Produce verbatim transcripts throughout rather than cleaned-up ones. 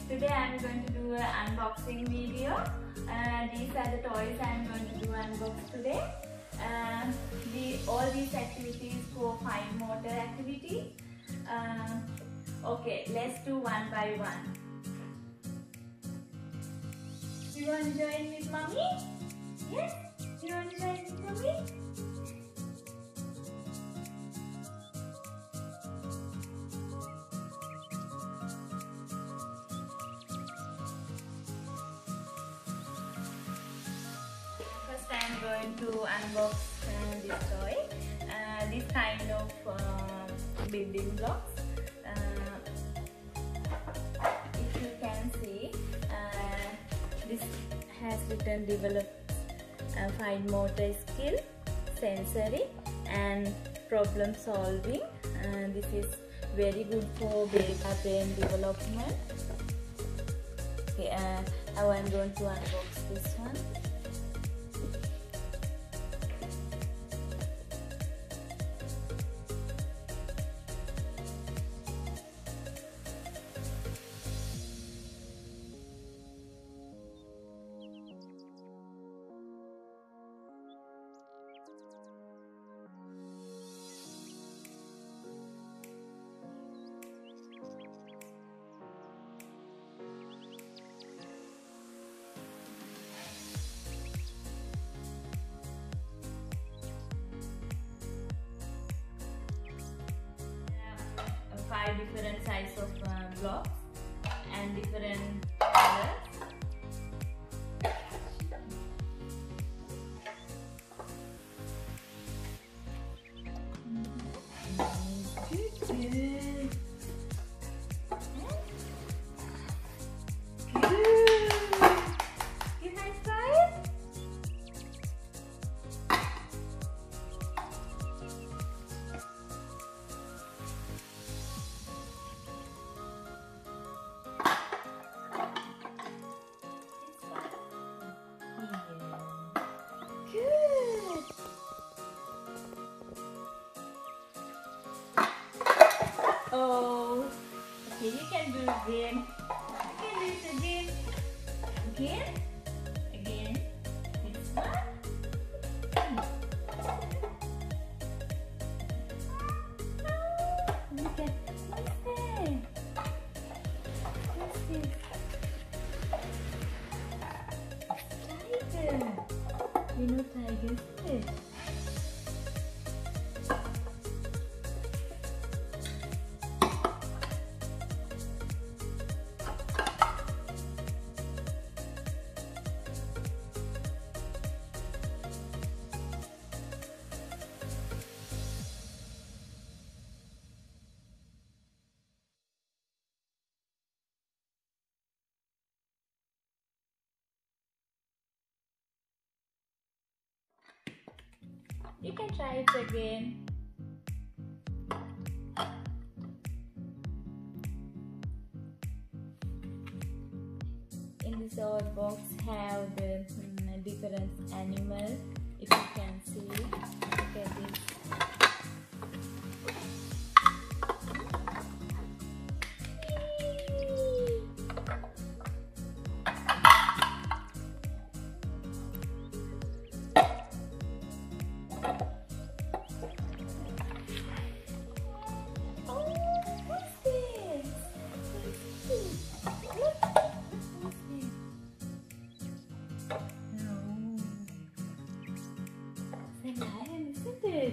Today I am going to do an unboxing video. Uh, these are the toys I am going to do unbox today. Uh, the, all these activities for fine motor activity. Uh, okay, let's do one by one. Do you want to join with mommy? Yes? Do you want to join with mommy? I am going to unbox uh, this toy. Uh, this kind of uh, building blocks. Uh, if you can see, uh, this has written develop uh, fine motor skill, sensory and problem solving. Uh, this is very good for beta brain development. Okay, uh, now I am going to unbox this one. Five different size of uh, blocks and different colors. Good. Oh, okay, you can do it again. You can do it again. Again. Again. This one. Look at what's there? What's this? Tiger. You know tiger, isn't it? You can try it again. In this old box have the um, different animals. If you can see, look at this. Lion, isn't it?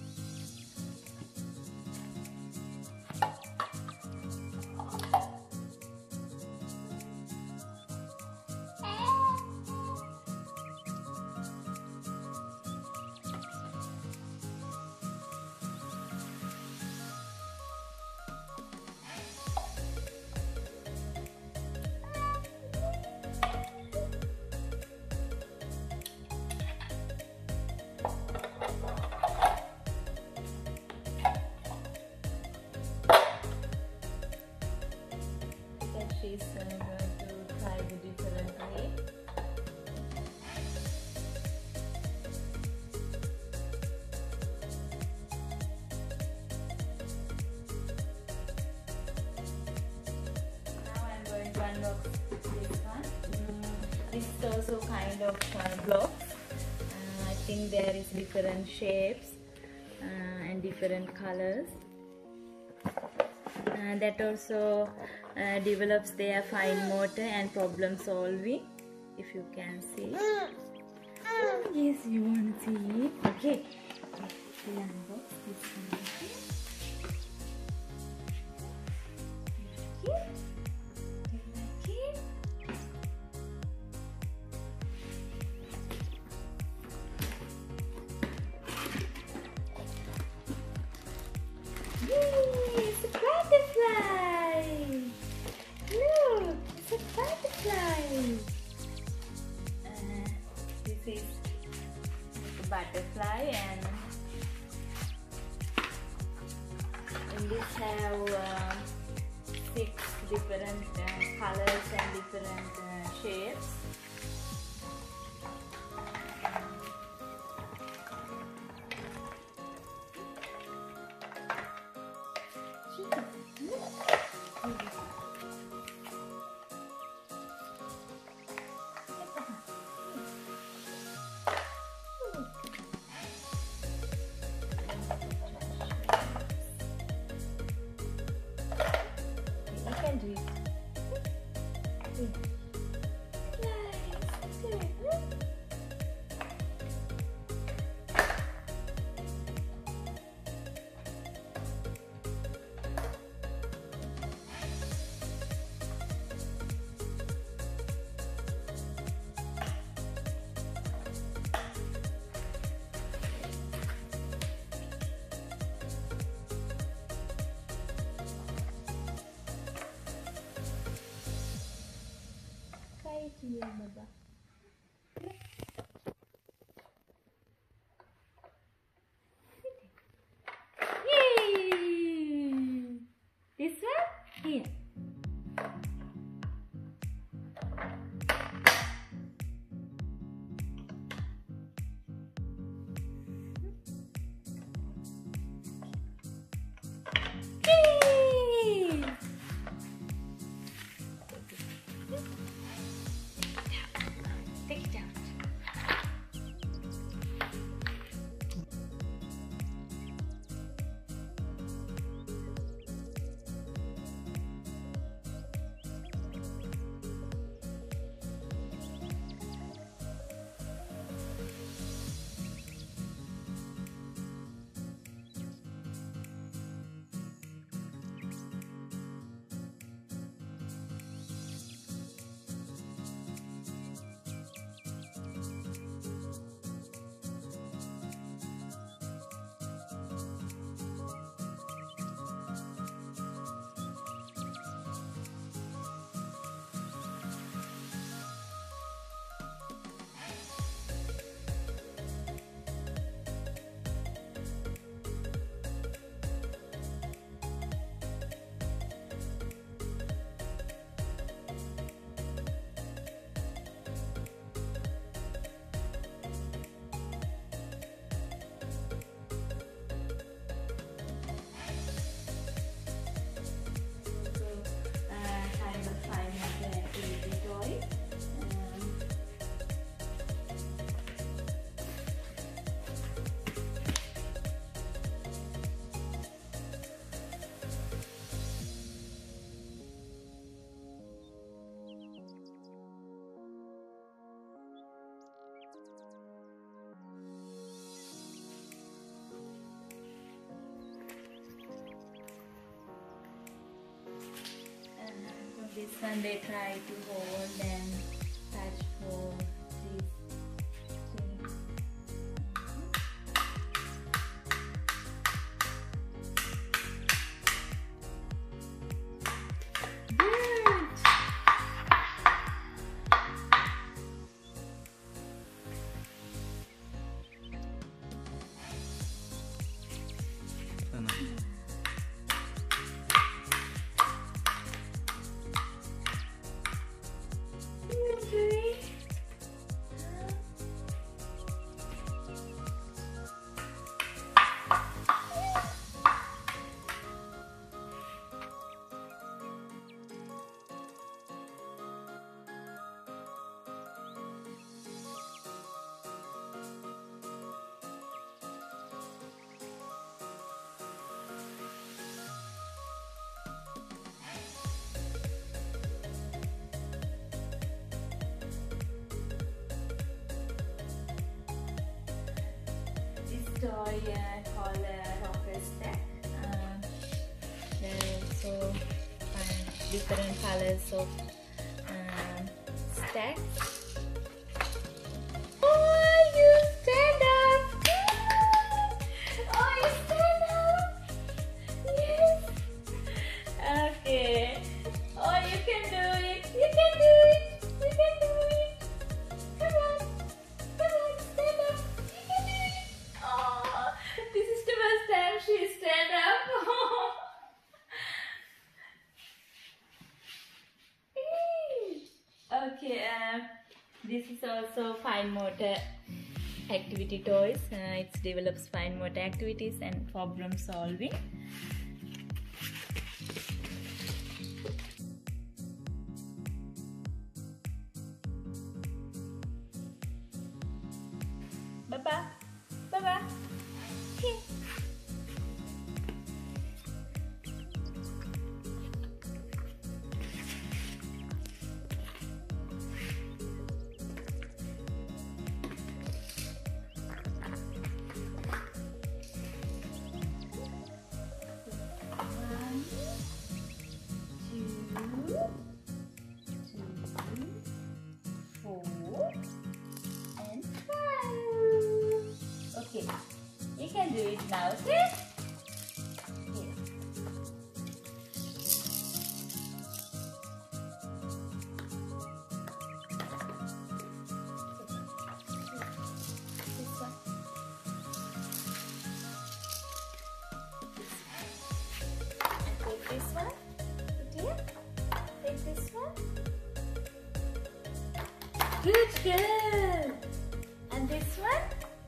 She's uh, going to try the different way. Now I'm going to unbox this one. Mm, this is also kind of uh, blocks. Uh, I think there is different shapes uh, and different colors. Uh, that also uh, develops their fine motor and problem solving, if you can see. Yes, you want to see it? Okay. We unbox this one. Okay. Okay. Yay! It's a butterfly! Look! It's a butterfly! Uh, this is a butterfly, and in this have uh, six different uh, colors and different uh, shapes. You can do it. Try it here, Baba. Yay! This one? Here. Yay! Take it out. This one they try to hold and touch for this thing. Good! toy uh, called uh, rocker stack. Uh, there are also uh, different colors of uh, stacks. Oh, you stand up! Oh, you stand up! Yes. Okay. Oh, you can do it. You can do it. You can do it. Come on. Come on, stand up. You can do it. Oh, this is the first time she stand up. Okay, uh, this is also fine motor activity toys. Uh, it develops fine motor activities and problem solving. Baba, Baba, here. Okay, you can do it now, okay? Yes. This one. And take this one. Put here. Take this one. Good girl. And this one.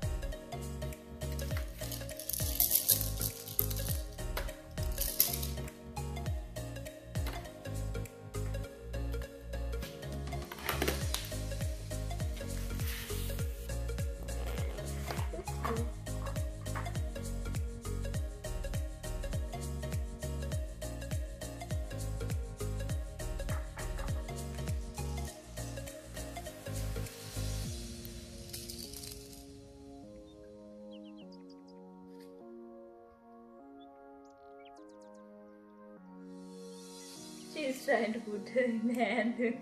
She's trying to put her in hand.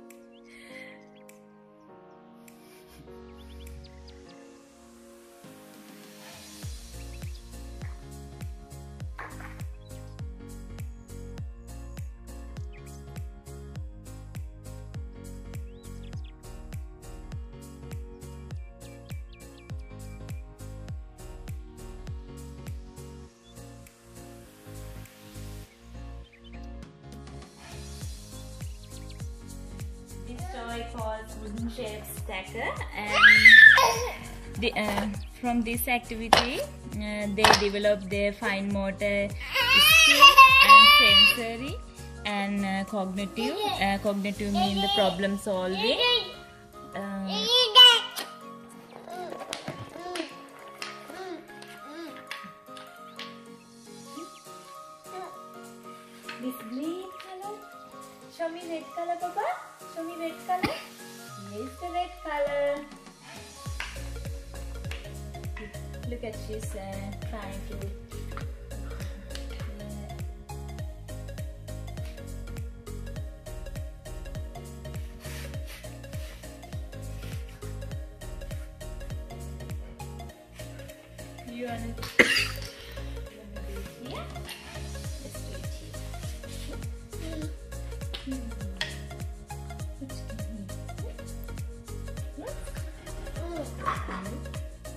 This toy called wooden shape stacker, and the, uh, from this activity uh, they develop their fine motor skill and sensory and uh, cognitive. Uh, cognitive means the problem solving. Uh, this green color. Show me red color, Papa. Show me red color. Here's the red color. Look at she's uh, trying to. You wanna, you wanna do it here? Let's do it here.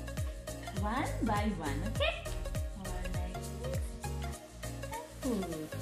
One by one, okay? All like this. And pull.